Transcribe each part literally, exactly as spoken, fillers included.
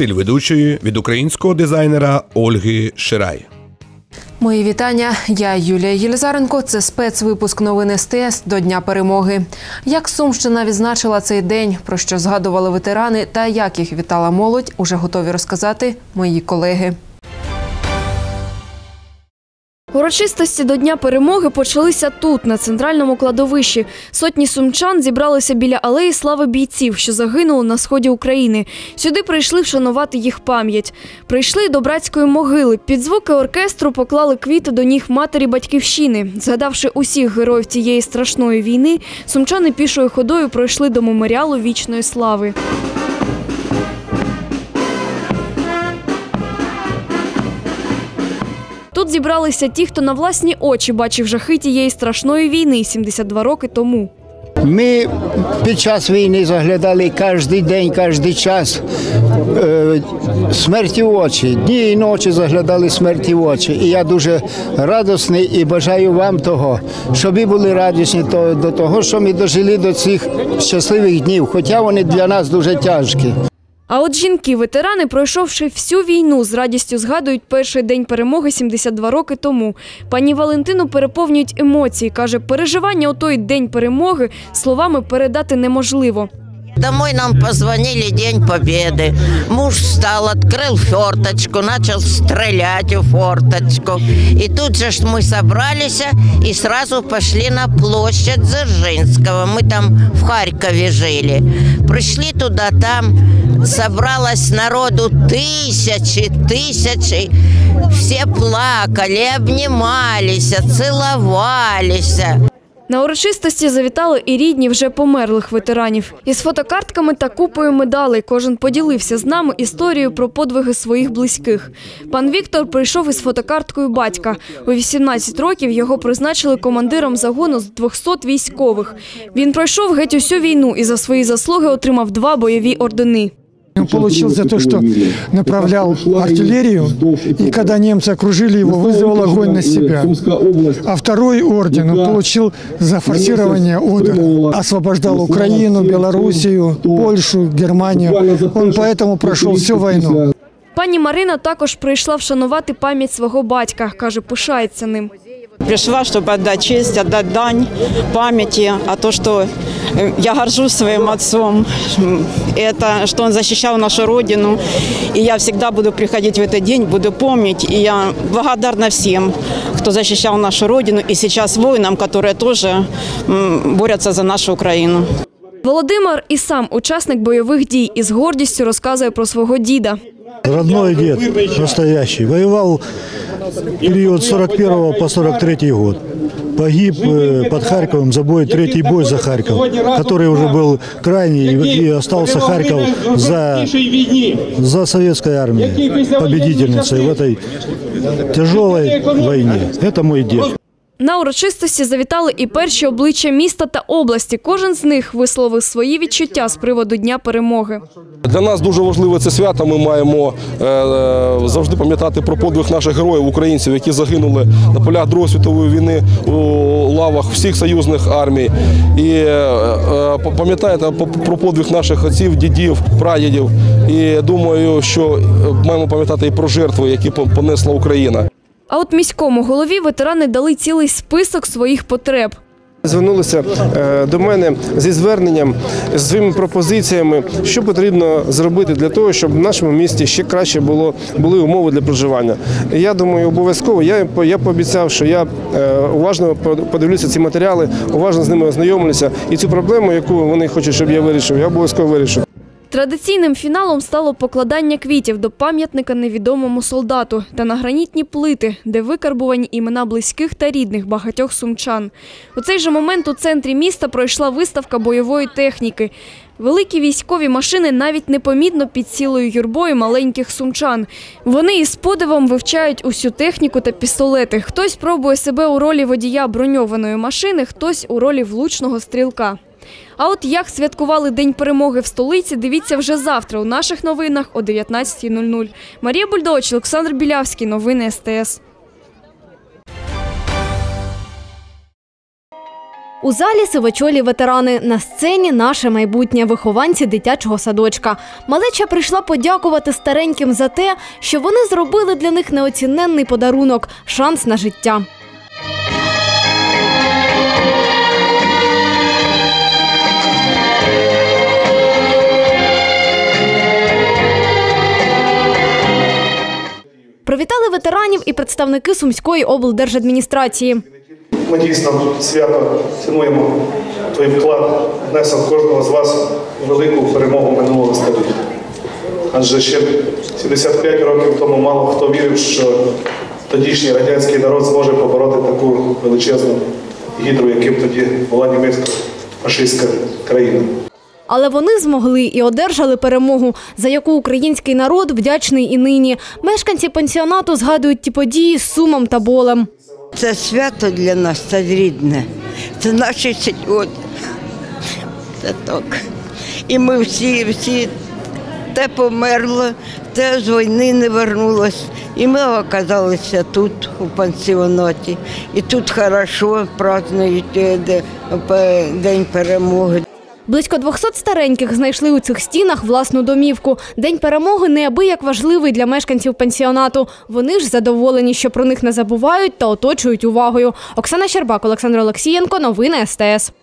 Стиль ведучої від українського дизайнера Ольги Ширай. Мої вітання. Я Юлія Єлизаренко. Це спецвипуск новин ес те ес до Дня перемоги. Як Сумщина відзначила цей день, про що згадували ветерани та як їх вітала молодь, уже готові розказати мої колеги. Урочистості до Дня перемоги почалися тут, на центральному кладовищі. Сотні сумчан зібралися біля алеї слави бійців, що загинули на сході України. Сюди прийшли вшанувати їх пам'ять. Прийшли до братської могили. Під звуки оркестру поклали квіти до ніг матері батьківщини. Згадавши усіх героїв цієї страшної війни, сумчани пішою ходою пройшли до меморіалу вічної слави. Тут зібралися ті, хто на власні очі бачив жахи тієї страшної війни сімдесят два роки тому. Ми під час війни заглядали кожен день, кожен час е, смерті в очі. Дні і ночі заглядали смерті в очі. І я дуже радісний і бажаю вам того, щоб ви були радісні до того, що ми дожили до цих щасливих днів, хоча вони для нас дуже тяжкі. А от жінки-ветерани, пройшовши всю війну, з радістю згадують перший день перемоги сімдесят два роки тому. Пані Валентину переповнюють емоції. Каже, переживання у той день перемоги словами передати неможливо. Домой нам позвонили День Победы. Муж встал, открыл форточку, начал стрелять у форточку. И тут же мы собрались и сразу пошли на площадь Дзержинского. Мы там в Харькове жили. Пришли туда, там собралось народу тысячи, тысячи. Все плакали, обнимались, целовались. На урочистості завітали і рідні вже померлих ветеранів. Із фотокартками та купою медалей кожен поділився з нами історією про подвиги своїх близьких. Пан Віктор прийшов із фотокарткою батька. У вісімнадцять років його призначили командиром загону з двохсот військових. Він пройшов геть усю війну і за свої заслуги отримав два бойові ордени. Он получил за то, что направлял артиллерию, и когда немцы окружили его, вызвал огонь на себя. А второй орден он получил за форсирование Одера. Освобождал Украину, Белоруссию, Польшу, Германию. Он поэтому прошел всю войну. Пані Марина також прийшла вшанувати пам'ять свого батька. Каже, пишається ним. Пришла, чтобы отдать честь, отдать дань памяти о том, что я горжусь своим отцом, это, что он защищал нашу родину. И я всегда буду приходить в этот день, буду помнить. И я благодарна всем, кто защищал нашу родину, и сейчас воинам, которые тоже борются за нашу Украину. Володимир і сам учасник бойових дій і з гордістю розказує про свого діда. Родной дед, настоящий, воевал в период с сорок первого по сорок третий год. Погиб под Харьковом за бой, третий бой за Харьков, который уже был крайний, и остался Харьков за, за советской армией, победительницей в этой тяжелой войне. Это мой дед. На урочистості завітали і перші обличчя міста та області. Кожен з них висловив свої відчуття з приводу Дня перемоги. Для нас дуже важливе це свято. Ми маємо е, завжди пам'ятати про подвиг наших героїв, українців, які загинули на полях Другої світової війни у лавах всіх союзних армій. І е, е, пам'ятаєте про подвиг наших отців, дідів, прадідів. І думаю, що маємо пам'ятати і про жертви, які понесла Україна. А от міському голові ветерани дали цілий список своїх потреб. Звернулися до мене зі зверненням, з своїми пропозиціями, що потрібно зробити для того, щоб в нашому місті ще краще було, були умови для проживання. І я думаю, обов'язково, я, я пообіцяв, що я уважно подивлюся ці матеріали, уважно з ними ознайомлюся, і цю проблему, яку вони хочуть, щоб я вирішив, я обов'язково вирішу. Традиційним фіналом стало покладання квітів до пам'ятника невідомому солдату та на гранітні плити, де викарбувані імена близьких та рідних багатьох сумчан. У цей же момент у центрі міста пройшла виставка бойової техніки. Великі військові машини навіть непомітно під цілою юрбою маленьких сумчан. Вони із подивом вивчають усю техніку та пістолети. Хтось пробує себе у ролі водія броньованої машини, хтось у ролі влучного стрілка. А от як святкували День перемоги в столиці, дивіться вже завтра у наших новинах о дев'ятнадцятій нуль нуль. Марія Бульдович, Олександр Білявський. Новини ес те ес. У залі сивочолі ветерани, на сцені наше майбутнє, вихованці дитячого садочка. Малеча прийшла подякувати стареньким за те, що вони зробили для них неоціненний подарунок – шанс на життя. Привітали ветеранів і представники Сумської облдержадміністрації. Ми дійсно свято цінуємо той вклад, внесок кожного з вас у велику перемогу минулого століття. Адже ще сімдесят п'ять років тому мало хто вірив, що тодішній радянський народ зможе побороти таку величезну гідру, яким тоді була німецько-фашистська країна. Але вони змогли і одержали перемогу, за яку український народ вдячний і нині. Мешканці пансіонату згадують ті події з сумом та болем. Це свято для нас, це рідне, це наші сьогодні. Це так. І ми всі, всі, те померло, те з війни не повернулося. І ми оказалися тут, у пансіонаті. І тут хорошо празднують День перемоги. Близько двохсот стареньких знайшли у цих стінах власну домівку. День перемоги неабияк важливий для мешканців пансіонату. Вони ж задоволені, що про них не забувають та оточують увагою. Оксана Щербак, Олександр Олексієнко. Новини ес те ес.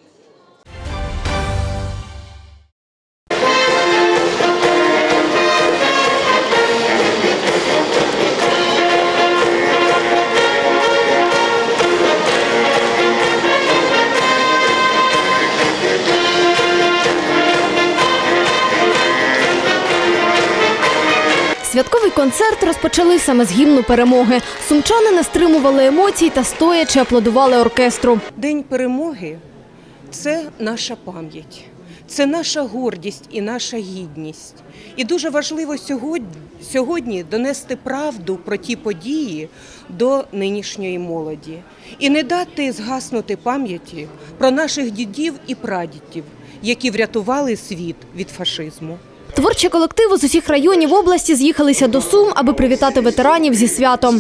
Святковий концерт розпочали саме з гімну перемоги. Сумчани не стримували емоцій та стоячи аплодували оркестру. День перемоги – це наша пам'ять, це наша гордість і наша гідність. І дуже важливо сьогодні, сьогодні донести правду про ті події до нинішньої молоді. І не дати згаснути пам'яті про наших дідів і прадідів, які врятували світ від фашизму. Творчі колективи з усіх районів області з'їхалися до Сум, аби привітати ветеранів зі святом.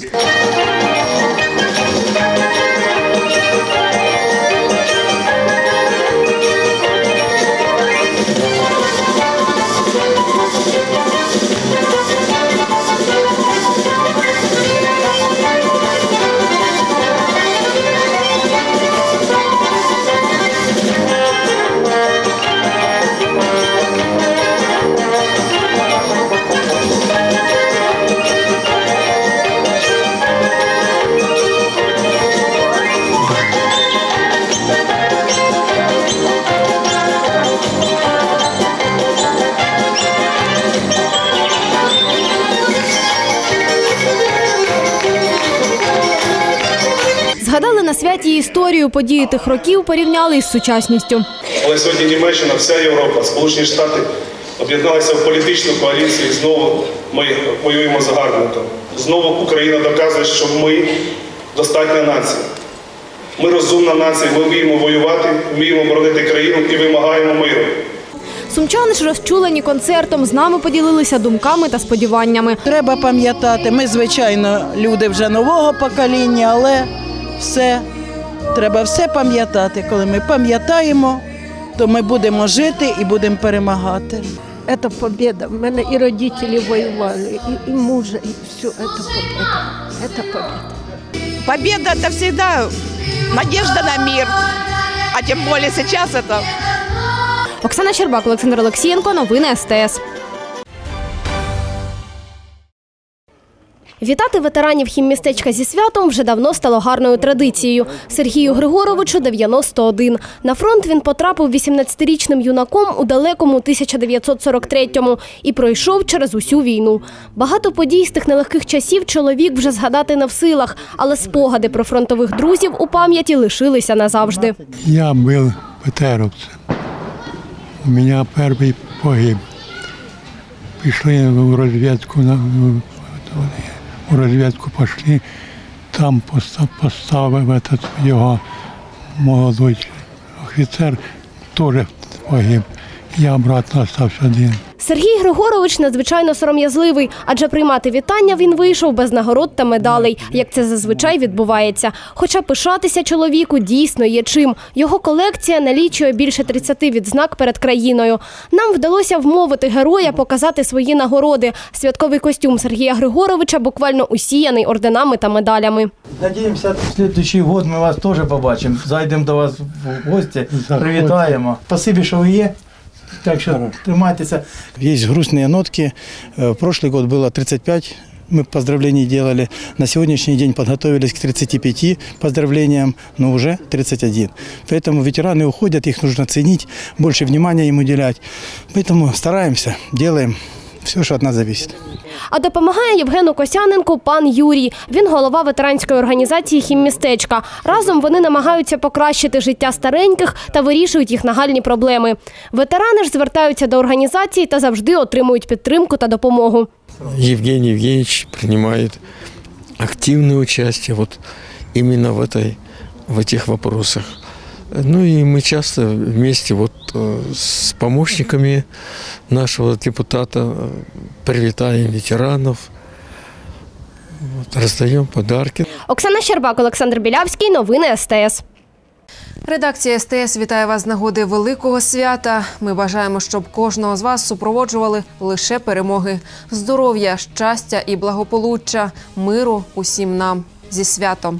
Згадали на святі історію події тих років, порівняли із сучасністю. Але сьогодні Німеччина, вся Європа, Сполучені Штати об'єдналися в політичну коаліцію, і знову ми воюємо загарбником. Знову Україна доказує, що ми достатня нація. Ми розумна нація, ми вміємо воювати, вміємо боронити країну і вимагаємо миру. Сумчани ж розчулені концертом, з нами поділилися думками та сподіваннями. Треба пам'ятати, ми, звичайно, люди вже нового покоління, але все, треба все пам'ятати. Коли ми пам'ятаємо, то ми будемо жити і будемо перемагати. Це победа. У мене і родителі воювали, і, і мужа, і все. Це победа. Це победа. Победа – это всегда надежда на мир, а тем более сейчас это. Оксана Щербак, Олександр Олексієнко. Новини ес те ес. Вітати ветеранів хіммістечка зі святом вже давно стало гарною традицією. Сергію Григоровичу дев'яносто один. На фронт він потрапив вісімнадцятирічним юнаком у далекому тисяча дев'ятсот сорок третьому і пройшов через усю війну. Багато подій з тих нелегких часів чоловік вже згадати не в силах, але спогади про фронтових друзів у пам'яті лишилися назавжди. Я був петеровцем. У мене перший погиб. Пішли в розвідку на У розвідку пішли, там поставив этот його молодий офіцер, теж погиб. Я обратно залишився один. Сергій Григорович надзвичайно сором'язливий, адже приймати вітання він вийшов без нагород та медалей, як це зазвичай відбувається. Хоча пишатися чоловіку дійсно є чим. Його колекція налічує більше тридцяти відзнак перед країною. Нам вдалося вмовити героя показати свої нагороди. Святковий костюм Сергія Григоровича буквально усіяний орденами та медалями. Надіємося, в наступний рік ми вас теж побачимо. Зайдемо до вас в гості, привітаємо. Спасибі, що ви є. Так що тримайтеся. Есть грустные нотки. В прошлый год было тридцать пять, мы поздравлений делали. На сегодняшний день подготовились к тридцати пяти поздравлениям, но уже тридцать один. Поэтому ветераны уходят, их нужно ценить, больше внимания им уделять. Поэтому стараемся, делаем все, що від нас залежить. А допомагає Євгену Косяненку пан Юрій. Він голова ветеранської організації «Хіммістечка». Разом вони намагаються покращити життя стареньких та вирішують їх нагальні проблеми. Ветерани ж звертаються до організації та завжди отримують підтримку та допомогу. Євгеній Євгенійович приймає активне участь вот именно в этой, в этих вопросах. Ну и мы часто вместе вот с помощниками нашего депутата привітаємо ветеранов, вот, роздаємо подарки. Оксана Щербак, Олександр Білявський. Новини ес те ес. Редакція ес те ес вітає вас з нагоди великого свята. Ми бажаємо, щоб кожного з вас супроводжували лише перемоги. Здоров'я, щастя і благополуччя, миру усім нам. Зі святом!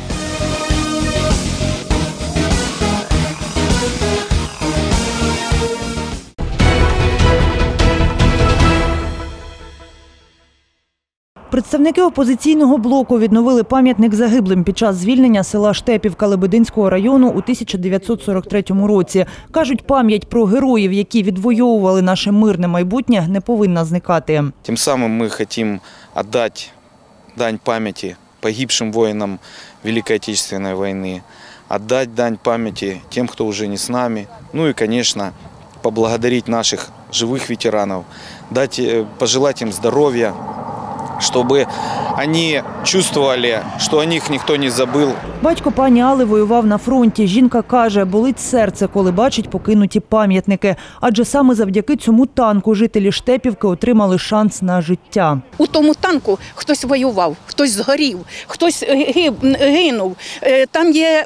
Представники опозиційного блоку відновили пам'ятник загиблим під час звільнення села Штепівка Лебединського району у тисяча дев'ятсот сорок третьому році. Кажуть, пам'ять про героїв, які відвоювали наше мирне майбутнє, не повинна зникати. Тим самим ми хочемо віддати дань пам'яті погибшим воїнам Великої Отечественної війни, віддати дань пам'яті тим, хто вже не з нами, ну і, звісно, поблагодарити наших живих ветеранів, дати, пожелати їм здоров'я, щоб вони чувствували, що о них ніхто не забув. Батько пані Алли воював на фронті. Жінка каже, болить серце, коли бачить покинуті пам'ятники. Адже саме завдяки цьому танку жителі Штепівки отримали шанс на життя. У тому танку хтось воював, хтось згорів, хтось гинув. Там є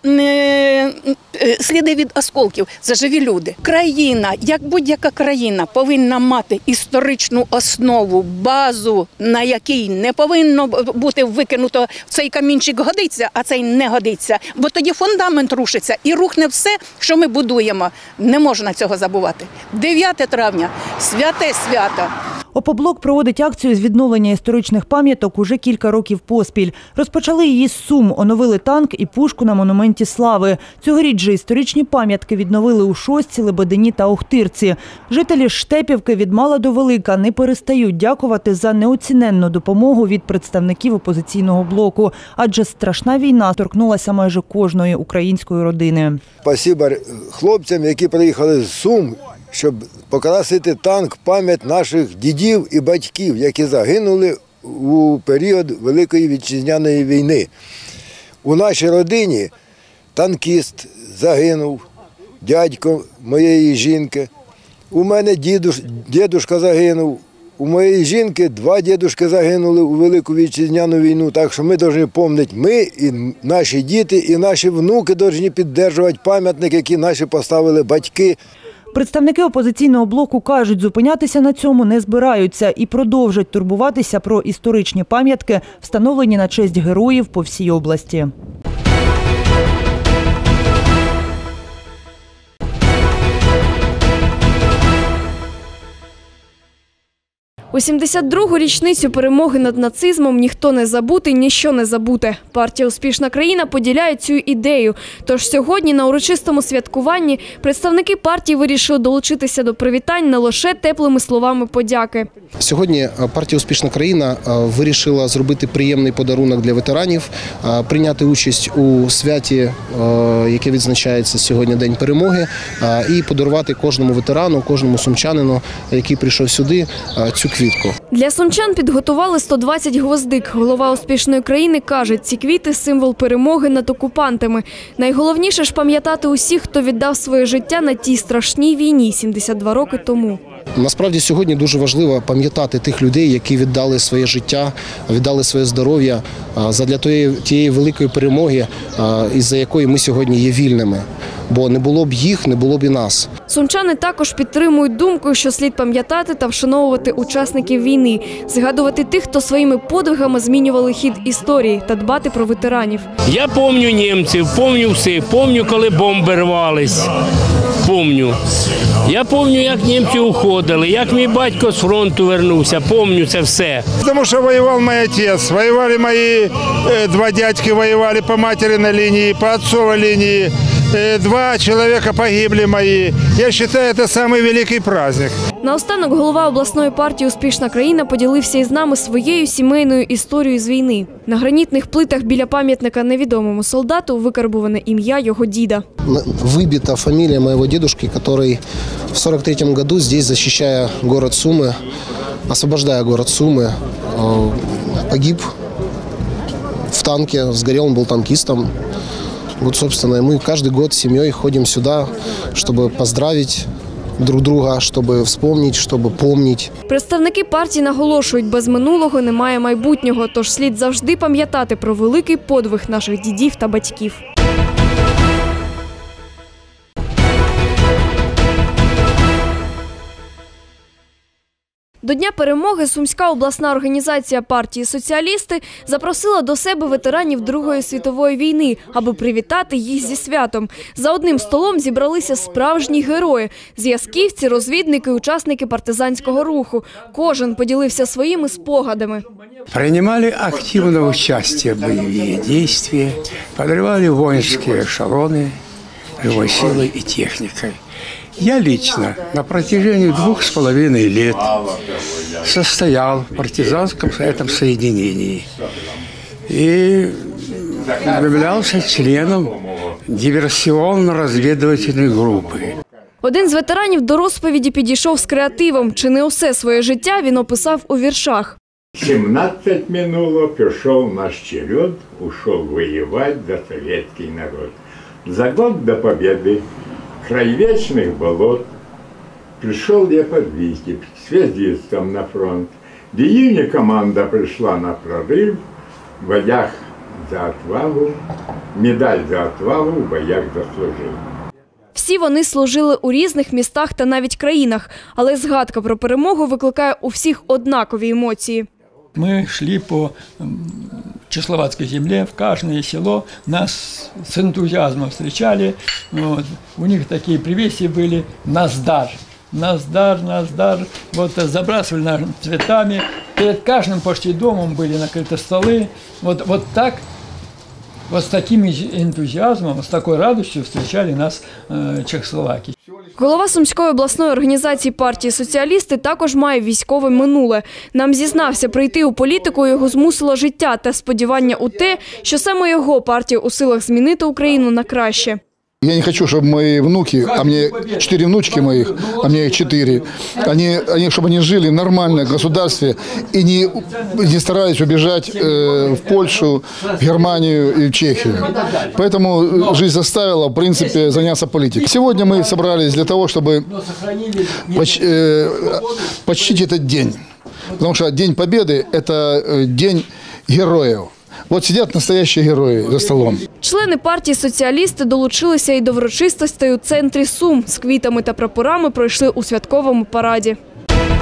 сліди від осколків. Це живі люди. Країна, як будь-яка країна, повинна мати історичну основу, базу, на якій не повинно бути викинуто цей камінчик годиться, а цей не годиться. Бо тоді фундамент рушиться і рухне все, що ми будуємо. Не можна цього забувати. дев'яте травня – святе свято. Опоблок проводить акцію з відновлення історичних пам'яток уже кілька років поспіль. Розпочали її з Сум, оновили танк і пушку на монументі Слави. Цьогоріч же історичні пам'ятки відновили у Шостці, Лебедині та Охтирці. Жителі Штепівки від мала до велика не перестають дякувати за неоціненну допомогу від представників опозиційного блоку. Адже страшна війна торкнулася майже кожної української родини. Спасибо хлопцям, які приїхали з Сум, щоб покрасити танк пам'ять наших дідів і батьків, які загинули у період Великої Вітчизняної війни. У нашій родині танкіст загинув, дядько моєї жінки. У мене дідуш, дідушка загинув. У моєї жінки два дідушки загинули у Велику Вітчизняну війну. Так що ми повинні пам'ятати, ми і наші діти, і наші внуки повинні підтримувати пам'ятник, який наші поставили батьки. Представники опозиційного блоку кажуть, зупинятися на цьому не збираються і продовжать турбуватися про історичні пам'ятки, встановлені на честь героїв по всій області. У сімдесят другу річницю перемоги над нацизмом ніхто не забути, ніщо не забуте. Партія «Успішна країна» поділяє цю ідею. Тож сьогодні на урочистому святкуванні представники партії вирішили долучитися до привітань не лише теплими словами подяки. Сьогодні партія «Успішна країна» вирішила зробити приємний подарунок для ветеранів, прийняти участь у святі, яке відзначається сьогодні День перемоги, і подарувати кожному ветерану, кожному сумчанину, який прийшов сюди, цю квітку. квітку. Для сумчан підготували сто двадцять гвоздик. Голова успішної країни каже, ці квіти – символ перемоги над окупантами. Найголовніше ж пам'ятати усіх, хто віддав своє життя на тій страшній війні сімдесят два роки тому. Насправді сьогодні дуже важливо пам'ятати тих людей, які віддали своє життя, віддали своє здоров'я задля тієї, тієї великої перемоги, із-за якої ми сьогодні є вільними. Бо не було б їх, не було б і нас. Сумчани також підтримують думку, що слід пам'ятати та вшановувати учасників війни, згадувати тих, хто своїми подвигами змінювали хід історії та дбати про ветеранів. Я пам'ятаю німців, пам'ятаю всіх, пам'ятаю, коли бомби рвались, пам'ятаю. Я пам'ятаю, як німці уходили, як мій батько з фронту вернувся, пам'ятаю це все. Тому що воював мій отець, воювали мої два дядьки, воювали по материній лінії, по отцовій лінії. Два чоловіка погибли мої. Я вважаю, це самий великий праздник. Наостанок голова обласної партії «Успішна країна» поділився із нами своєю сімейною історією з війни. На гранітних плитах біля пам'ятника невідомому солдату викарбуване ім'я його діда. Вибита фамілія моєго дідушки, який в сорок третьому году здесь, захищає город Суми, освобождає город Суми, погиб в танке, згорел, він був танкістом. Вот, собственно, мы каждый год с семьей ходим сюда, чтобы поздравить друг друга, чтобы вспомнить, чтобы помнить. Представники партії наголошують, без минулого немає майбутнього, тож слід завжди пам'ятати про великий подвиг наших дідів та батьків. До Дня перемоги Сумська обласна організація партії «Соціалісти» запросила до себе ветеранів Другої світової війни, аби привітати їх зі святом. За одним столом зібралися справжні герої – зв'язківці, розвідники, учасники партизанського руху. Кожен поділився своїми спогадами. Принимали активное участие в боевые действия, подрывали воинские эшелоны живой силой и техникой. Я лично на протяжении двух с половиной лет состоял в партизанском этом соединении и являлся членом диверсионно-разведывательной группы. Один з ветеранів до розповіді підійшов з креативом. Чи не усе своє життя він описав у віршах. сімнадцять минуло, пішов наш черед, ушел воевать за советский народ. За год до победы край вечных болот, пришел я под Витебск, связистом на фронт. В июне команда пришла на прорыв, в боях за отвагу, медаль за отвагу в боях заслужил. Всі вони служили у різних містах та навіть країнах, але згадка про перемогу викликає у всіх однакові емоції. Мы шли по Чехословацкой земле, в каждое село нас с энтузиазмом встречали. Вот. У них такие привеси были «Наздар». «Наздар, Наздар». Вот забрасывали нас цветами. Перед каждым почти домом были накрыты столы. Вот, вот так, вот с таким энтузиазмом, с такой радостью встречали нас э, чехословаки. Голова Сумської обласної організації партії «Соціалісти» також має військове минуле. Нам зізнався, прийти у політику його змусило життя та сподівання у те, що саме його партія у силах змінити Україну на краще. Я не хочу, чтобы мои внуки, а мне четыре внучки моих, а мне их четыре, они, они, чтобы они жили в нормальном государстве и не, не старались убежать э, в Польшу, в Германию и в Чехию. Поэтому жизнь заставила, в принципе, заняться политикой. Сегодня мы собрались для того, чтобы поч, э, почтить этот день. Потому что День Победы – это день героев. От сидять настоящі герої за столом. Члени партії «Соціалісти» долучилися і до врочистостей у центрі Сум. З квітами та прапорами пройшли у святковому параді.